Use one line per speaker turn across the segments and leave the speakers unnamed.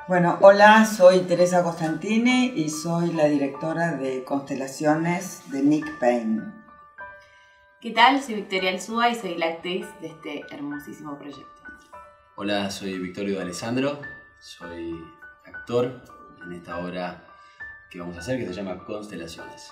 Bueno, hola, soy Teresa Costantini y soy la directora de Constelaciones de Nick Payne.
¿Qué tal? Soy Victoria Alzúa y soy la actriz de este hermosísimo proyecto.
Hola, soy Victorio de Alessandro, soy actor en esta obra que vamos a hacer que se llama Constelaciones.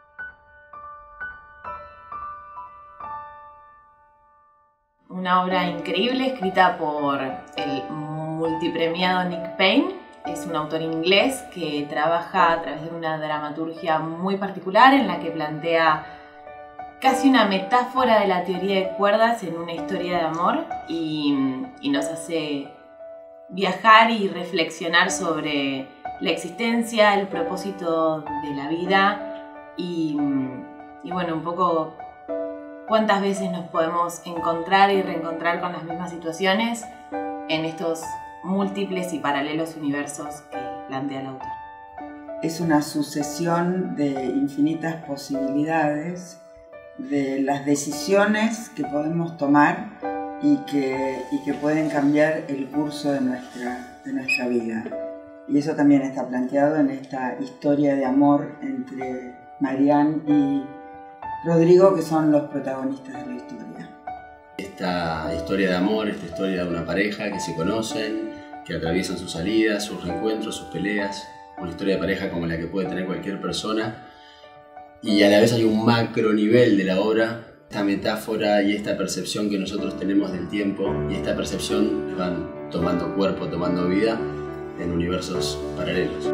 Una obra increíble escrita por el multipremiado Nick Payne. Es un autor inglés que trabaja a través de una dramaturgia muy particular en la que plantea casi una metáfora de la teoría de cuerdas en una historia de amor y nos hace viajar y reflexionar sobre la existencia, el propósito de la vida y bueno, un poco cuántas veces nos podemos encontrar y reencontrar con las mismas situaciones en estos múltiples y paralelos universos que plantea el autor.
Es una sucesión de infinitas posibilidades, de las decisiones que podemos tomar y que pueden cambiar el curso de nuestra vida. Y eso también está planteado en esta historia de amor entre Marianne y Rodrigo, que son los protagonistas de la historia.
Esta historia de amor, esta historia de una pareja que se conocen, que atraviesan sus salidas, sus reencuentros, sus peleas, una historia de pareja como la que puede tener cualquier persona, y a la vez hay un macro nivel de la obra, esta metáfora y esta percepción que nosotros tenemos del tiempo, y esta percepción van tomando cuerpo, tomando vida en universos paralelos.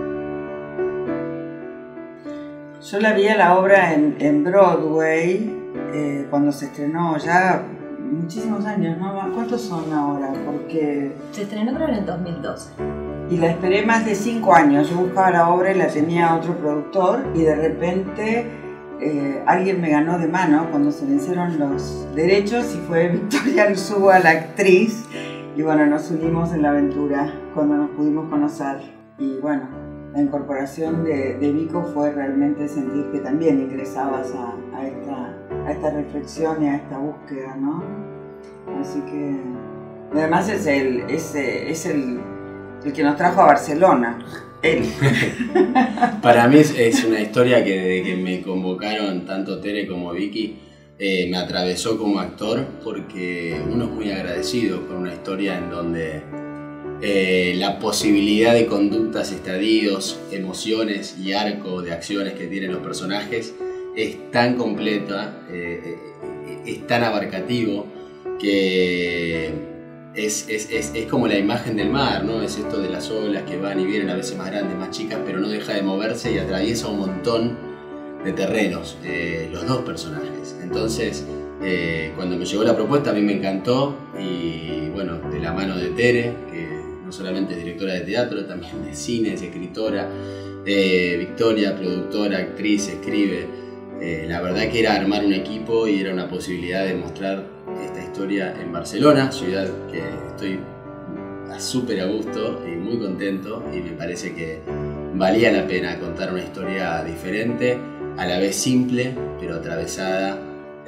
Yo la vi a la obra en Broadway cuando se estrenó ya muchísimos años, ¿no? ¿Cuántos son ahora? Porque
se estrenó creo en el 2012.
Y la esperé más de 5 años. Yo buscaba la obra y la tenía otro productor y de repente alguien me ganó de mano cuando se vencieron los derechos y fue Victoria Alzúa, la actriz. Y bueno, nos unimos en la aventura cuando nos pudimos conocer. Y bueno, la incorporación de Vico fue realmente sentir que también ingresabas a esta reflexión y a esta búsqueda, ¿no? Así que además es el que nos trajo a Barcelona, él.
Para mí es una historia que desde que me convocaron tanto Tere como Vicky me atravesó como actor, porque uno es muy agradecido con una historia en donde la posibilidad de conductas, estadios, emociones y arco de acciones que tienen los personajes es tan completa, es tan abarcativo que es como la imagen del mar, ¿no? Es esto de las olas que van y vienen, a veces más grandes, más chicas, pero no deja de moverse y atraviesa un montón de terrenos, los dos personajes. Entonces, cuando me llegó la propuesta a mí me encantó y bueno, de la mano de Tere, que no solamente es directora de teatro, también de cine, es escritora, Victoria, productora, actriz, escribe. La verdad que era armar un equipo y era una posibilidad de mostrar esta historia en Barcelona, ciudad que estoy súper a gusto y muy contento, y me parece que valía la pena contar una historia diferente, a la vez simple, pero atravesada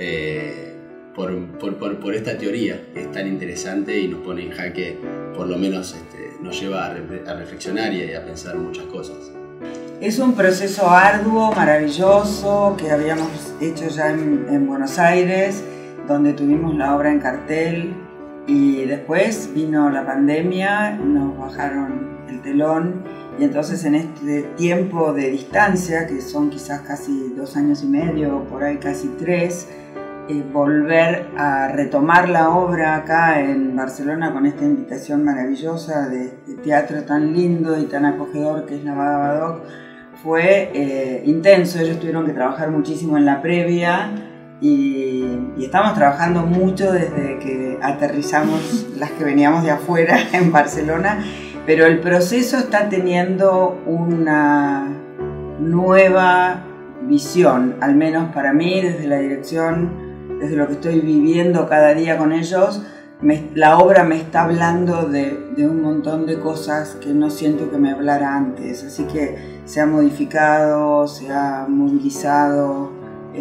por esta teoría que es tan interesante y nos pone en jaque, por lo menos nos lleva a reflexionar y a pensar muchas cosas.
Es un proceso arduo, maravilloso, que habíamos hecho ya en Buenos Aires, donde tuvimos la obra en cartel, y después vino la pandemia, nos bajaron el telón, y entonces en este tiempo de distancia, que son quizás casi 2 años y medio, por ahí casi 3, volver a retomar la obra acá en Barcelona con esta invitación maravillosa de teatro tan lindo y tan acogedor que es la Bada Badoc, fue intenso. Ellos tuvieron que trabajar muchísimo en la previa y estamos trabajando mucho desde que aterrizamos las que veníamos de afuera en Barcelona, pero el proceso está teniendo una nueva visión, al menos para mí, desde la dirección, desde lo que estoy viviendo cada día con ellos. La obra me está hablando de un montón de cosas que no siento que me hablara antes, así que se ha modificado, se ha movilizado.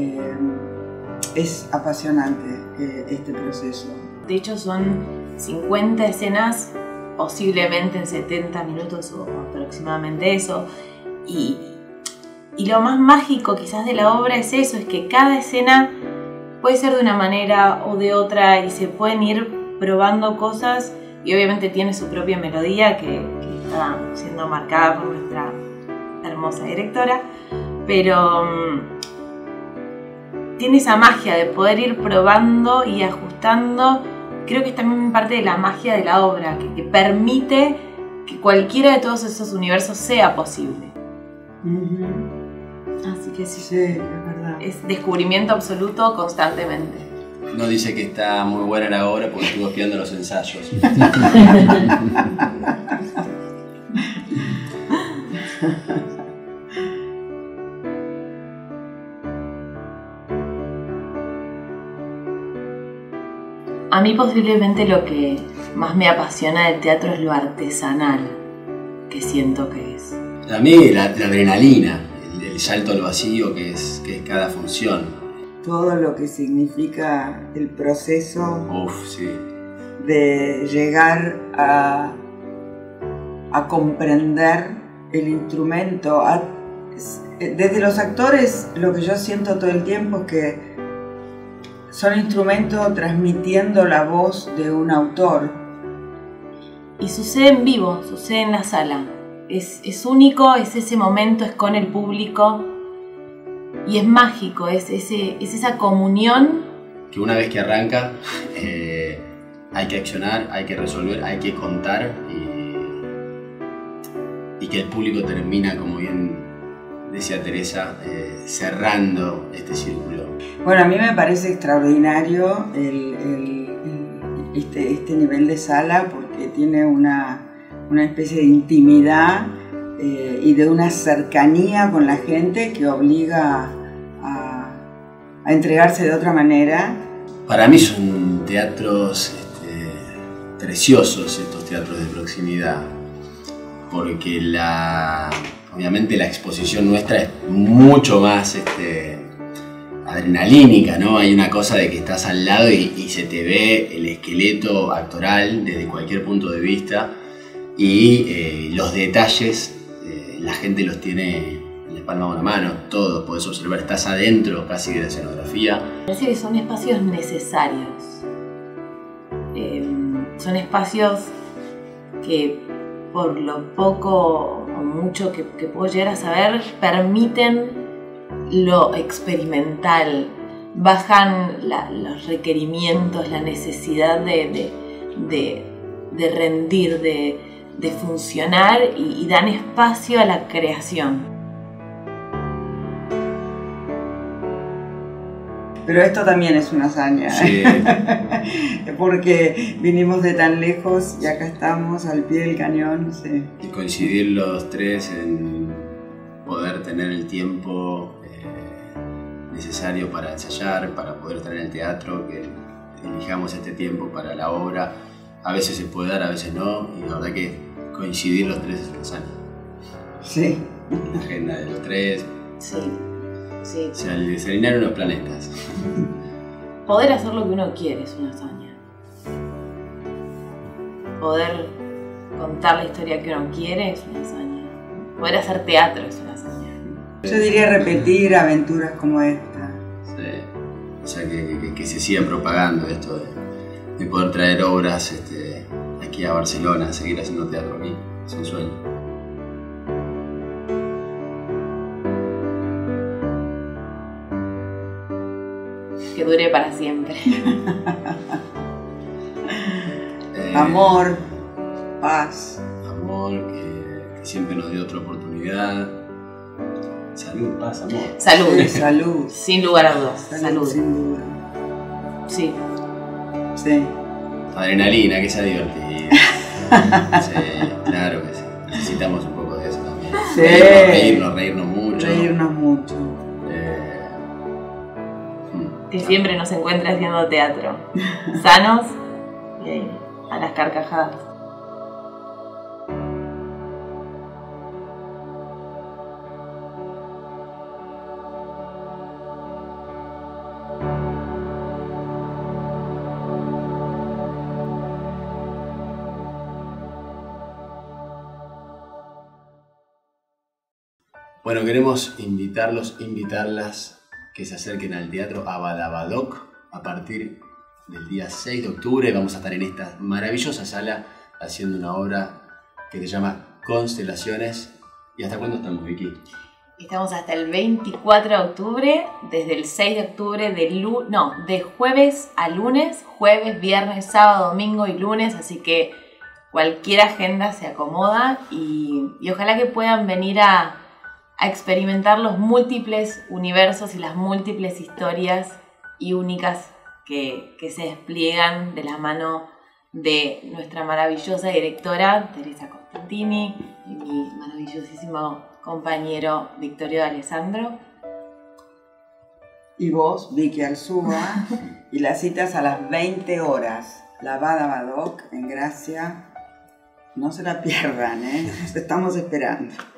Es apasionante este proceso.
De hecho son 50 escenas posiblemente en 70 minutos o aproximadamente eso. Y lo más mágico quizás de la obra es eso, es que cada escena puede ser de una manera o de otra y se pueden ir probando cosas, y obviamente tiene su propia melodía que está siendo marcada por nuestra hermosa directora, pero tiene esa magia de poder ir probando y ajustando. Creo que es también parte de la magia de la obra, que permite que cualquiera de todos esos universos sea posible. Así que sí,
es verdad.
Es descubrimiento absoluto constantemente.
No dice que está muy buena la obra porque estuvo espiando los ensayos.
A mí posiblemente lo que más me apasiona del teatro es lo artesanal que siento que es.
A mí la adrenalina, el salto al vacío que es cada función.
Todo lo que significa el proceso
Sí.
de llegar a comprender el instrumento. Desde los actores lo que yo siento todo el tiempo es que son instrumentos transmitiendo la voz de un autor.
Y sucede en vivo, sucede en la sala. Es único, es ese momento, es con el público y es mágico, es esa comunión.
Que una vez que arranca hay que accionar, hay que resolver, hay que contar y que el público termina, como bien decía Teresa, cerrando este círculo.
Bueno, a mí me parece extraordinario este nivel de sala porque tiene una especie de intimidad y de una cercanía con la gente que obliga a entregarse de otra manera.
Para mí son teatros preciosos, estos teatros de proximidad, porque obviamente la exposición nuestra es mucho más adrenalínica, ¿no? Hay una cosa de que estás al lado y se te ve el esqueleto actoral desde cualquier punto de vista, y los detalles la gente los tiene en la palma de una mano, todo podés observar, estás adentro casi de la escenografía.
Parece que son espacios necesarios, son espacios que por lo poco o mucho que puedo llegar a saber permiten lo experimental, bajan los requerimientos, la necesidad de rendir, de funcionar y dan espacio a la creación.
Pero esto también es una hazaña,
sí.
Porque vinimos de tan lejos y acá estamos al pie del cañón. Sí.
Y coincidir los tres en poder tener el tiempo necesario para ensayar, para poder estar en el teatro, que elijamos este tiempo para la obra. A veces se puede dar, a veces no, y la verdad que coincidir los tres es una hazaña.
Sí.
La agenda de los tres.
Sí. Sí.
Se alinearon los planetas.
Poder hacer lo que uno quiere es una hazaña. Poder contar la historia que uno quiere es una hazaña. Poder hacer teatro es una hazaña.
Yo diría repetir aventuras como esta.
Sí. O sea, que se siga propagando esto de poder traer obras aquí a Barcelona, seguir haciendo teatro aquí. Es un sueño.
Que dure para siempre.
Amor, paz.
Amor, que siempre nos dio otra oportunidad. Salud, paz, amor.
Salud.
Sí, salud.
Sin lugar a dudas. Salud.
Sin duda.
Sí.
Sí.
Adrenalina, que sea divertido. Sí, claro que sí. Necesitamos un poco de eso también.
Sí.
Reírnos mucho.
Reírnos mucho.
Que siempre nos encuentre haciendo teatro. Sanos y a las carcajadas.
Bueno, queremos invitarlas que se acerquen al Teatro Abadabadoc a partir del día 6 de octubre. Vamos a estar en esta maravillosa sala haciendo una obra que se llama Constelaciones. ¿Y hasta cuándo estamos, Vicky?
Estamos hasta el 24 de octubre, desde el 6 de octubre de jueves a lunes, jueves, viernes, sábado, domingo y lunes, así que cualquier agenda se acomoda y ojalá que puedan venir a experimentar los múltiples universos y las múltiples historias y únicas que se despliegan de la mano de nuestra maravillosa directora Teresa Costantini y mi maravillosísimo compañero Victorio Alessandro.
Y vos, Vicky Alzúa, y las citas a las 20 horas, la Abadabadoc en Gracia. No se la pierdan, nos estamos esperando.